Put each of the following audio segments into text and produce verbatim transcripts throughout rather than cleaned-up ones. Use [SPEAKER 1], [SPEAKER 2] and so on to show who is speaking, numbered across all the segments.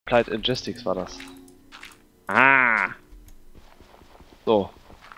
[SPEAKER 1] Applied Ingestics war das. Ah! So.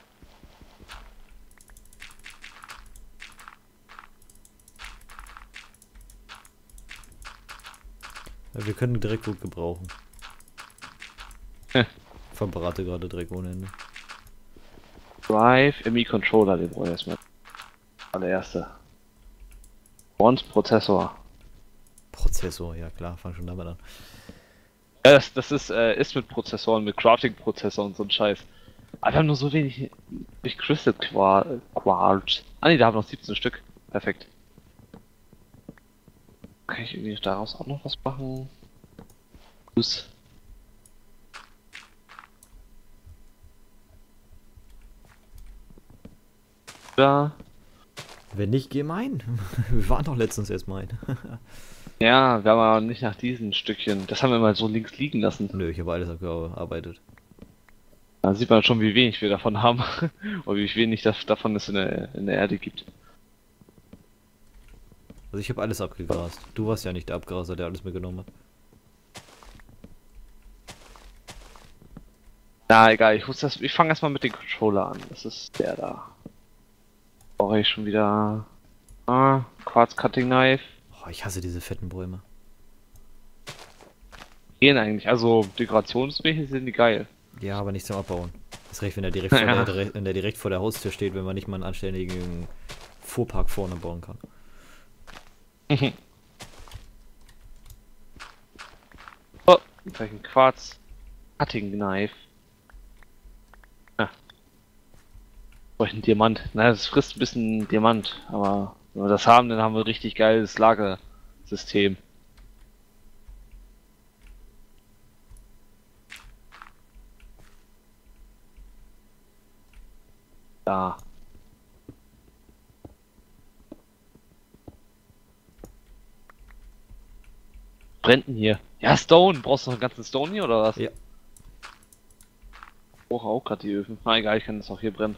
[SPEAKER 2] Ja, wir können direkt gut gebrauchen.
[SPEAKER 1] Hm.
[SPEAKER 2] Verbrate gerade direkt ohne Ende.
[SPEAKER 1] Drive, M I Controller, den brauche ich erstmal. Allererste. Once Prozessor.
[SPEAKER 2] Prozessor, ja klar, fang schon damit an.
[SPEAKER 1] Ja, das, das ist, äh, ist mit Prozessoren, mit Crafting-Prozessor und so ein Scheiß. Aber wir haben nur so wenig durch Crystal Quar Quartz. Ah ne, da haben wir noch siebzehn Stück. Perfekt. Kann ich irgendwie daraus auch noch was machen? Plus. Ja.
[SPEAKER 2] Wenn nicht, geh mein. Wir waren doch letztens erst mein.
[SPEAKER 1] Ja, wir haben aber nicht nach diesen Stückchen. Das haben wir mal so links liegen lassen.
[SPEAKER 2] Nö, ich habe alles abgearbeitet.
[SPEAKER 1] Da sieht man schon, wie wenig wir davon haben. Und wie wenig das, davon es in der, in der Erde gibt.
[SPEAKER 2] Also ich habe alles abgegrast. Du warst ja nicht der Abgraser, der alles mitgenommen hat.
[SPEAKER 1] Na egal, ich muss das. Ich fange erstmal mit dem Controller an. Das ist der da. Brauche ich schon wieder. Ah, Quartz Cutting Knife.
[SPEAKER 2] Oh, ich hasse diese fetten Bäume.
[SPEAKER 1] Gehen eigentlich, also dekorationsmäßig sind die geil.
[SPEAKER 2] Ja, aber nicht zum Abbauen. Das recht, wenn der direkt vor
[SPEAKER 1] Ja.
[SPEAKER 2] der, wenn der direkt vor der Haustür steht, wenn man nicht mal einen anständigen Fuhrpark vorne bauen kann.
[SPEAKER 1] Oh, jetzt habe ich ein Quartz Cutting Knife. Ah. Brauche ich einen Diamant. Naja, das frisst ein bisschen Diamant, aber wenn wir das haben, dann haben wir ein richtig geiles Lagersystem. Da. Brennt denn hier? Ja, Stone. Brauchst du noch einen ganzen Stone hier oder was?
[SPEAKER 2] Ja.
[SPEAKER 1] Ich brauche auch gerade die Öfen. Na egal, ich kann das auch hier brennen.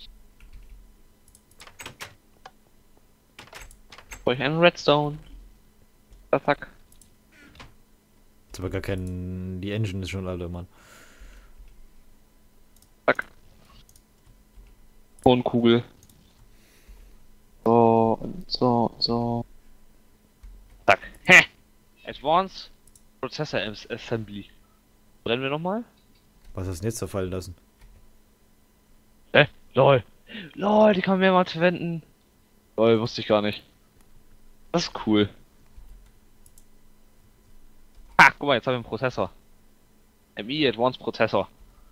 [SPEAKER 1] Brauche ich einen Redstone? Zack.
[SPEAKER 2] Jetzt aber gar kein. Die Engine ist schon alle, Mann.
[SPEAKER 1] Zack. Und Kugel. So und so und so. Zack. Hä! Advanced Processor Assembly. Brennen wir nochmal?
[SPEAKER 2] Was hast du denn jetzt zerfallen lassen?
[SPEAKER 1] Hä? Lol. Lol, die kann man mehrmals verwenden. Lol, wusste ich gar nicht. Das ist cool. Ah, guck mal, jetzt haben wir einen Prozessor. M I Advanced Prozessor.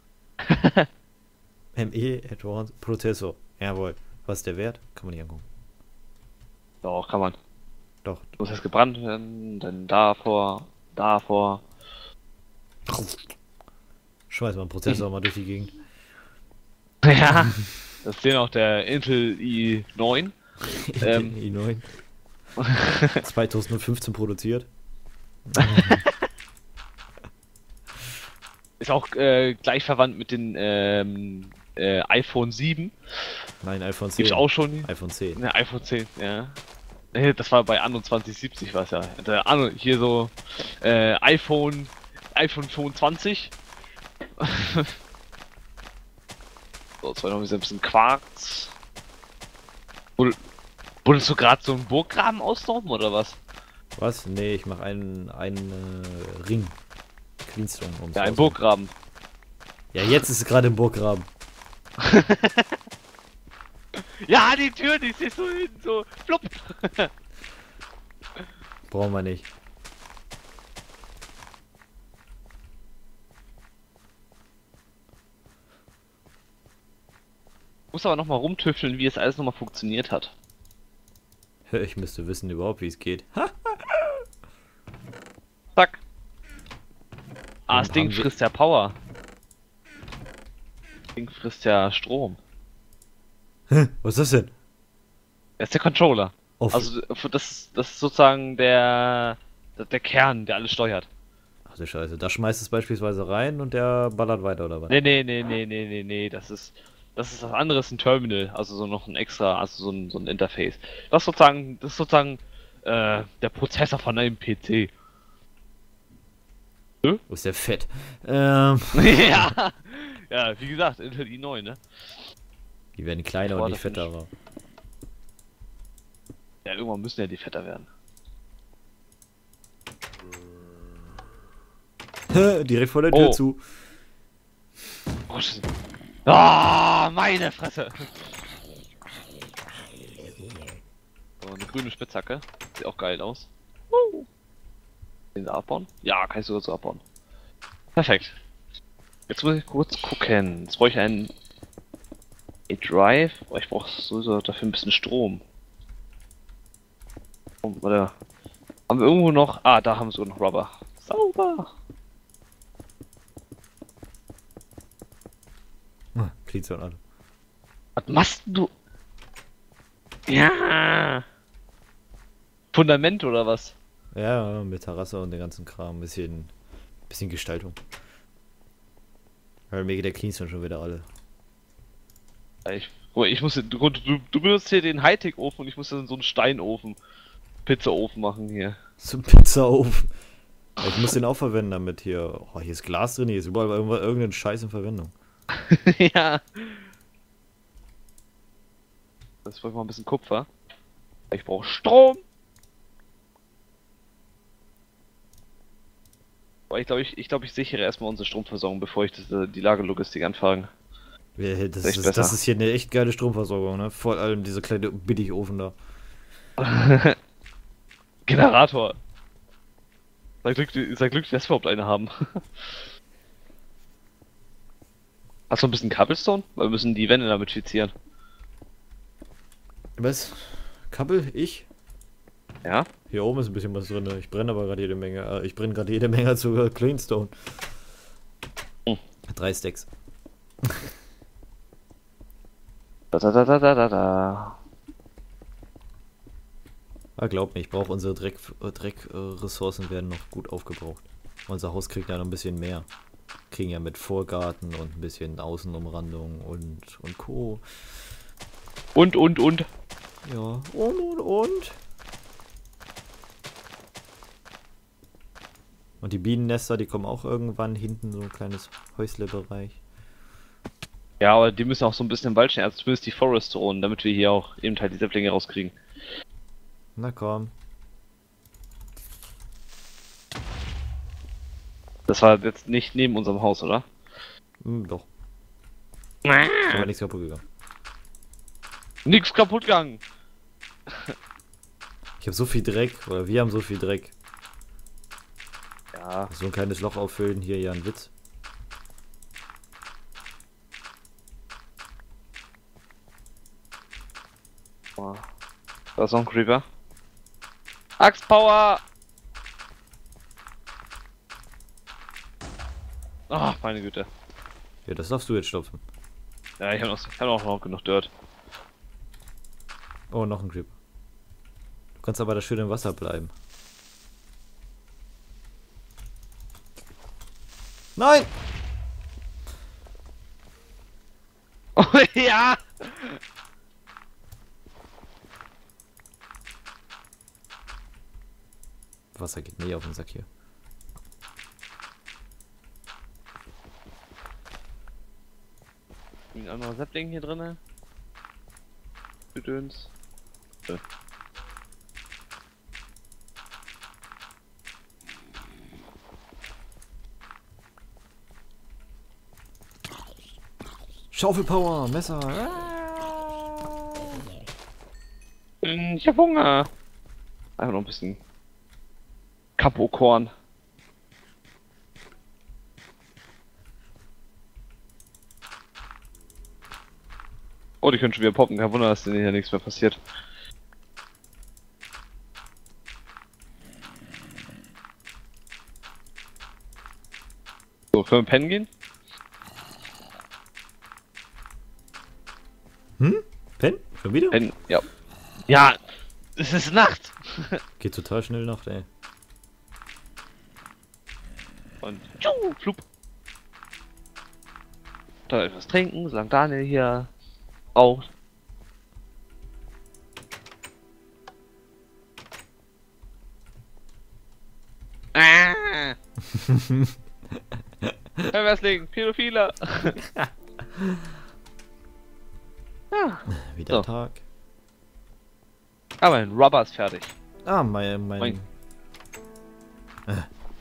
[SPEAKER 2] M E Advanced Prozessor. Jawohl. Was ist der Wert? Kann man nicht angucken.
[SPEAKER 1] Doch, kann man.
[SPEAKER 2] Doch.
[SPEAKER 1] Muss erst gebrannt werden, dann davor, davor.
[SPEAKER 2] Schmeiß mal einen Prozessor mal durch die Gegend.
[SPEAKER 1] Ja. Das ist hier noch der Intel i neun. Ähm.
[SPEAKER 2] i neun. zweitausendfünfzehn produziert.
[SPEAKER 1] Ist auch äh, gleich verwandt mit den ähm, äh, iPhone sieben.
[SPEAKER 2] Nein, iPhone zehn.
[SPEAKER 1] Gibt's auch schon.
[SPEAKER 2] iPhone zehn.
[SPEAKER 1] Ne, iPhone zehn, ja. Nee, das war bei Anno zwanzig siebzig was ja. Der Anno, hier so äh, iPhone iPhone fünfundzwanzig. So, jetzt war noch ein bisschen Quarz. Wolltest du gerade so einen Burggraben auslaufen oder was?
[SPEAKER 2] Was? Nee, ich mach einen, einen äh, Ring. Cleanstone.
[SPEAKER 1] Ja, ein Burggraben.
[SPEAKER 2] Ja, jetzt ist es gerade im Burggraben.
[SPEAKER 1] Ja, die Tür, die ist so hin, so flupp.
[SPEAKER 2] Brauchen wir nicht.
[SPEAKER 1] Muss aber noch mal rumtüfteln, wie es alles noch mal funktioniert hat.
[SPEAKER 2] Ich müsste wissen überhaupt, wie es geht. Ha?
[SPEAKER 1] Zack. Ah,
[SPEAKER 2] Und
[SPEAKER 1] das Ding
[SPEAKER 2] haben wir-
[SPEAKER 1] frisst ja Power. Das Ding frisst ja Strom.
[SPEAKER 2] Was ist das denn?
[SPEAKER 1] Das ist der Controller.
[SPEAKER 2] Auf.
[SPEAKER 1] Also das, das ist sozusagen der, der Kern, der alles steuert.
[SPEAKER 2] Ach du Scheiße, da schmeißt es beispielsweise rein und der ballert weiter, oder was?
[SPEAKER 1] Nee, nee, nee, nee, nee, nee, nee, das ist das ist was anderes, ein Terminal, also so noch ein extra, also so ein, so ein Interface. Das ist sozusagen, das ist sozusagen äh, der Prozessor von einem P C. Hm?
[SPEAKER 2] Wo ist der Fett? Ähm,
[SPEAKER 1] ja. Ja, wie gesagt, Intel i neun, ne?
[SPEAKER 2] die werden kleiner
[SPEAKER 1] Boah,
[SPEAKER 2] und nicht
[SPEAKER 1] das find
[SPEAKER 2] fetter, aber.
[SPEAKER 1] Ja, irgendwann müssen ja die fetter werden.
[SPEAKER 2] Direkt vor der Tür
[SPEAKER 1] Oh.
[SPEAKER 2] zu.
[SPEAKER 1] Oh, shit. Ah, meine Fresse! So, eine grüne Spitzhacke. Sieht auch geil aus. Uh. Den da abbauen? Ja, kann ich sogar so abbauen. Perfekt. Jetzt muss ich kurz gucken. Jetzt brauche ich einen A-Drive. Oh, ich brauche sowieso dafür ein bisschen Strom. Oh, warte. Haben wir irgendwo noch... Ah, da haben wir so einen Rubber. Sauber!
[SPEAKER 2] Ah, Gliedshorn an.
[SPEAKER 1] Was machst du? Ja! Fundament oder was?
[SPEAKER 2] Ja, mit Terrasse und den ganzen Kram. Bisschen, bisschen Gestaltung. Weil mir geht der Cleanstone schon wieder alle.
[SPEAKER 1] Ich, guck mal, ich muss, du, du, du benutzt hier den Hightech-Ofen und ich muss dann so einen Steinofen, Pizzaofen machen hier.
[SPEAKER 2] Zum Pizzaofen. Ja, ich muss den auch verwenden, damit hier. Oh, hier ist Glas drin, hier ist überall irgendwas- irgendein Scheiß in Verwendung.
[SPEAKER 1] Ja. Das brauche ich mal ein bisschen Kupfer. Ich brauche Strom. Aber ich glaube, ich, ich, glaub, ich sichere erstmal unsere Stromversorgung, bevor ich das, die Lagerlogistik anfange.
[SPEAKER 2] Ja, Das,
[SPEAKER 1] Echt
[SPEAKER 2] ist,
[SPEAKER 1] besser.
[SPEAKER 2] das ist hier eine echt geile Stromversorgung, ne? Vor allem dieser kleine Billigofen da.
[SPEAKER 1] Generator. Sei Glück, sei Glück, dass wir überhaupt eine haben. Hast du ein bisschen Cobblestone? Weil wir müssen die Wände damit fixieren.
[SPEAKER 2] Was? Kappel? Ich?
[SPEAKER 1] Ja?
[SPEAKER 2] Hier oben ist ein bisschen was drin. Ne? Ich brenne aber gerade jede Menge. Äh, ich brenne gerade jede Menge zu Cleanstone.
[SPEAKER 1] Hm.
[SPEAKER 2] Drei Stacks.
[SPEAKER 1] Da da da da da da da.
[SPEAKER 2] Ah, glaub mir, ich brauche unsere Dreck, äh, Dreck äh, Ressourcen werden noch gut aufgebraucht. Unser Haus kriegt ja noch ein bisschen mehr. Kriegen ja mit Vorgarten und ein bisschen Außenumrandung und und Co.
[SPEAKER 1] Und, und, und.
[SPEAKER 2] Ja, und und und. Und die Bienennester, die kommen auch irgendwann hinten, so ein kleines Häuslebereich.
[SPEAKER 1] Ja, aber die müssen auch so ein bisschen im Wald stehen, also zumindest die Forest Zone, damit wir hier auch eben halt die Säpplinge rauskriegen.
[SPEAKER 2] Na komm.
[SPEAKER 1] Das war jetzt nicht neben unserem Haus, oder?
[SPEAKER 2] Hm, doch. Ist aber nichts kaputt gegangen.
[SPEAKER 1] Nix kaputt gegangen.
[SPEAKER 2] Ich habe so viel Dreck, oder wir haben so viel Dreck.
[SPEAKER 1] Ja,
[SPEAKER 2] So ein kleines Loch auffüllen, hier ja ein Witz.
[SPEAKER 1] oh. Da ist noch ein Creeper. Axtpower! Ach, meine Güte.
[SPEAKER 2] Ja, das darfst du jetzt stopfen.
[SPEAKER 1] Ja, ich habe noch, ich hab auch noch genug Dirt.
[SPEAKER 2] Oh, noch ein Creep. Du kannst aber da schön im Wasser bleiben. Nein!
[SPEAKER 1] Oh ja!
[SPEAKER 2] Wasser geht nie auf den Sack hier.
[SPEAKER 1] Ein anderer Säppling hier drinne. Gedöns. Äh.
[SPEAKER 2] Schaufelpower, Messer.
[SPEAKER 1] Hm, Ich hab Hunger. Einfach noch ein bisschen Kapokorn. Oh, die können schon wieder poppen. Kein Wunder, dass denen hier nichts mehr passiert. So, können wir pennen gehen?
[SPEAKER 2] Hm? Pen? Schon wieder?
[SPEAKER 1] Pennen, ja. Ja, es ist Nacht.
[SPEAKER 2] Geht total schnell Nacht, ey.
[SPEAKER 1] Und tschu, flup. Da etwas trinken, solange Daniel hier raucht. Ah! Perversling, Pädophiler. Ja,
[SPEAKER 2] Wieder
[SPEAKER 1] So.
[SPEAKER 2] Tag.
[SPEAKER 1] aber ein Rubber ist fertig.
[SPEAKER 2] Ah, mein... mein...
[SPEAKER 1] Mein-
[SPEAKER 2] Äh.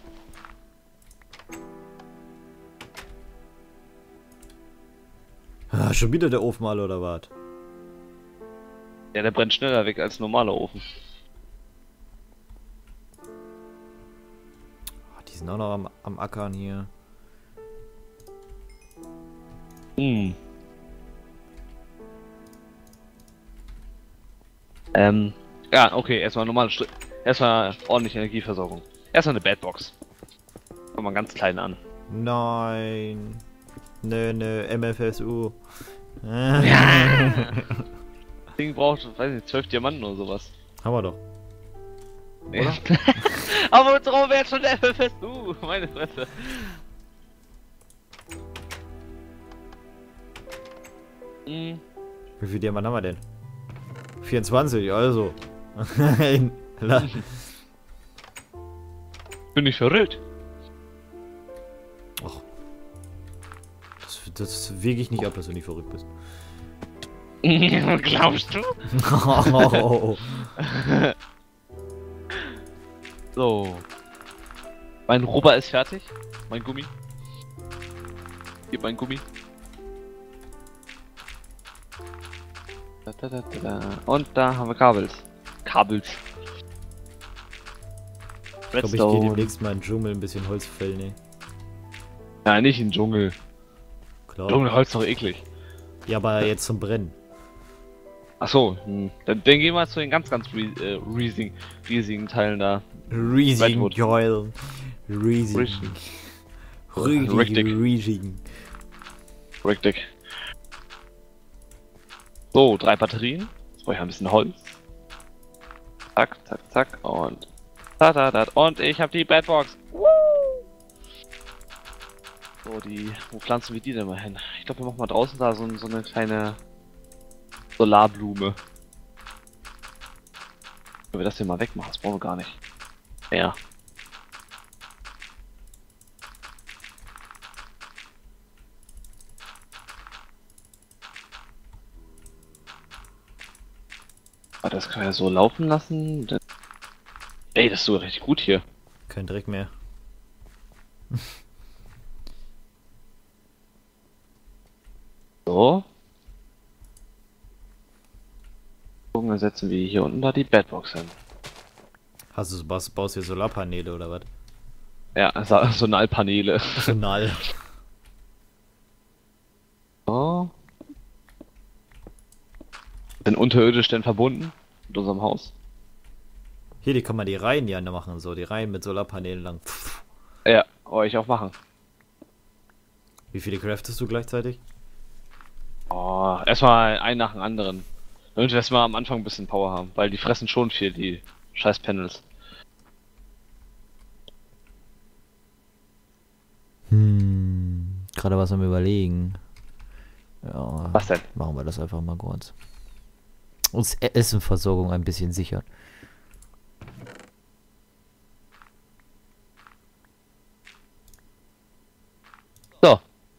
[SPEAKER 2] Ah, schon wieder der Ofen alle oder was?
[SPEAKER 1] Ja, der brennt schneller weg als ein normaler Ofen.
[SPEAKER 2] Ah, die sind auch noch am, am Ackern hier.
[SPEAKER 1] Hm. Ähm, ja, okay, erstmal normale Str erstmal ordentliche Energieversorgung. Erstmal eine Badbox. Fangen wir mal ganz klein an.
[SPEAKER 2] Nein. Nö, nö, M F S U.
[SPEAKER 1] Das Ding braucht, weiß nicht, zwölf Diamanten oder sowas.
[SPEAKER 2] Haben wir doch.
[SPEAKER 1] Oder? Aber drauf wäre schon der F F S U, meine Fresse. Hm.
[SPEAKER 2] Wie viel Diamanten haben wir denn? vierundzwanzig, also. Nein. La-
[SPEAKER 1] Bin ich verrückt?
[SPEAKER 2] Och. Das, das wege ich nicht ab, dass du nicht verrückt bist.
[SPEAKER 1] Glaubst du?
[SPEAKER 2] Oh.
[SPEAKER 1] So. Mein Rubber ist fertig. Mein Gummi. Gib mein Gummi. Da, da, da, da, da. Und da haben wir Kabels. Kabels.
[SPEAKER 2] Ich glaube, ich gehe demnächst mal in den Dschungel ein bisschen Holz fällen, ne?
[SPEAKER 1] Nein, nicht im Dschungel.
[SPEAKER 2] Klar.
[SPEAKER 1] Dschungelholz ist doch eklig.
[SPEAKER 2] Ja, aber jetzt zum Brennen.
[SPEAKER 1] Achso, hm. dann, dann gehen wir zu den ganz, ganz ries äh, riesigen, riesigen Teilen da.
[SPEAKER 2] Riesing
[SPEAKER 1] Redwood.
[SPEAKER 2] Joel. Riesing.
[SPEAKER 1] Riesing.
[SPEAKER 2] Riesing.
[SPEAKER 1] Richtig.
[SPEAKER 2] Riesing.
[SPEAKER 1] Richtig. So, drei Batterien. Jetzt brauche ich ein bisschen Holz. Zack, zack, zack. Und. Da, da, da. Und ich habe die Badbox. Woo! So, die. Wo pflanzen wir die denn mal hin? Ich glaube, wir machen mal draußen da so, so eine kleine Solarblume. Wenn wir das hier mal wegmachen, das brauchen wir gar nicht. Ja. Aber das können wir so laufen lassen. Das- Ey, das ist sogar richtig gut hier.
[SPEAKER 2] Kein Dreck mehr.
[SPEAKER 1] So. Gucken, dann setzen wir hier unten da die Badbox hin.
[SPEAKER 2] Hast du baust, baust hier Solarpaneele oder was?
[SPEAKER 1] Ja, so- Solarpaneele.
[SPEAKER 2] Sonal.
[SPEAKER 1] So. Sind unterirdisch denn verbunden mit unserem Haus?
[SPEAKER 2] Hier, die kann man die Reihen ja machen, so die Reihen mit Solarpaneelen lang. Pff.
[SPEAKER 1] Ja, euch auch machen.
[SPEAKER 2] Wie viele craftest du gleichzeitig?
[SPEAKER 1] Oh, erstmal ein nach dem anderen. Damit wir erstmal am Anfang ein bisschen Power haben, weil die fressen schon viel, die scheiß Panels.
[SPEAKER 2] Hm, gerade was am Überlegen. Ja,
[SPEAKER 1] Was denn?
[SPEAKER 2] machen wir das einfach mal kurz. Uns E- Essenversorgung ein bisschen sichern.
[SPEAKER 1] So.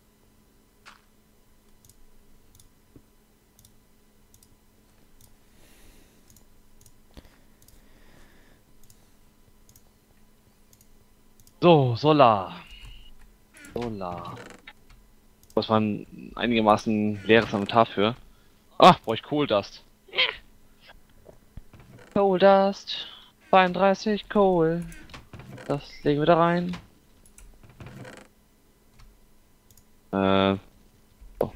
[SPEAKER 1] So, Solar. Solar. Das war ein einigermaßen leeres Inventar für. Ah, brauche ich Coal Dust. Coal Dust. zweiunddreißig Coal. Das legen wir da rein. Äh. So.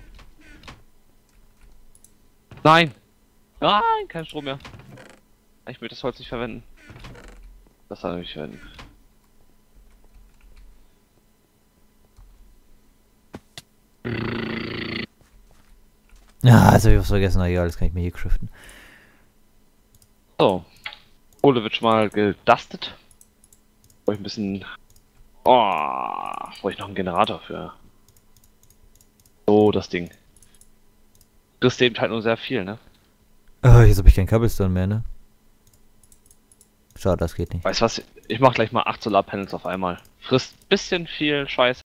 [SPEAKER 1] Nein! Nein, kein Strom mehr. Ich möchte das Holz nicht verwenden. Das soll ich nicht verwenden.
[SPEAKER 2] Ja, also ich hab's vergessen, na egal, das kann ich mir hier craften.
[SPEAKER 1] So. Kohle wird schon mal gedustet. Brauche ich ein bisschen. Oh, brauche ich noch einen Generator für. So, das Ding. Das nimmt halt nur sehr viel, ne?
[SPEAKER 2] Oh, jetzt habe ich kein Cobblestone mehr, ne? Schade, das geht nicht.
[SPEAKER 1] Weißt du was? Ich mach gleich mal acht Solarpanels auf einmal. Frisst bisschen viel Scheiß,